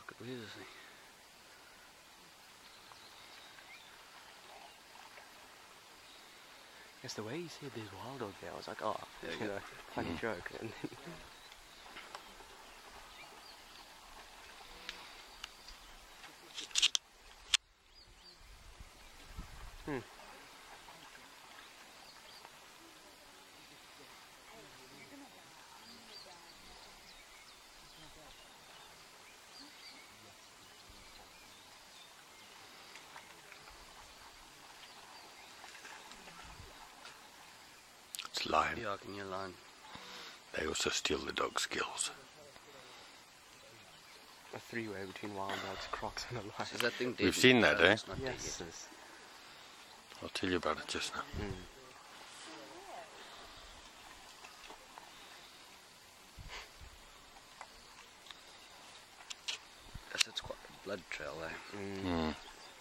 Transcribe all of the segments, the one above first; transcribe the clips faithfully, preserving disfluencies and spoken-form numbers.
I could believe this thing. It's the way you see these wild dogs there. I was like, oh, Yeah, you know, funny mm. joke. And then hmm. It's lion. Yeah, I can hear lion. They also steal the dog's skills. A three-way between wild dogs, crocs, and a lion. Is that thing dead? We've seen that, No, eh? it's not dead Yes. yet. Yes. I'll tell you about it just now. Mm. Guess it's quite a blood trail there. Mm. Mm.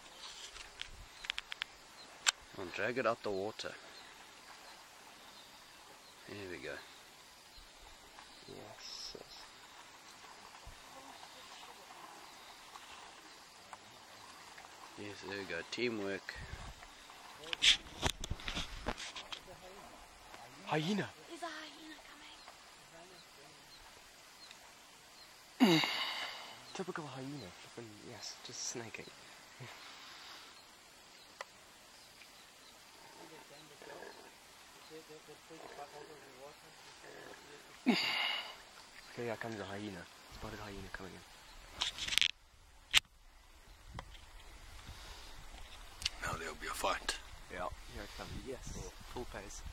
Come on, drag it out the water. There we go. Yes. Yes. Yes, there we go. Teamwork. Hyena. Is a hyena coming? Typical hyena. Flippin', yes, just snaking. Okay, here comes a hyena. Spotted hyena coming in. Now there'll be a fight. Yeah. Here it comes. Yes. Full pace.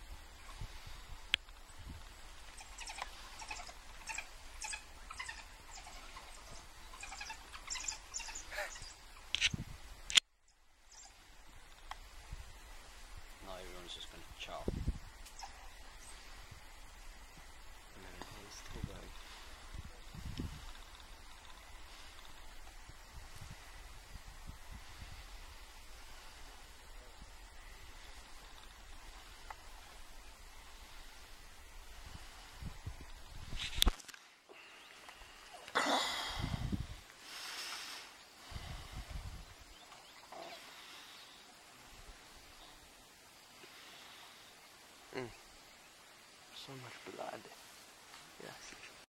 Now everyone's just going to chow. And then he's still going. Mm. So much blood. Yes.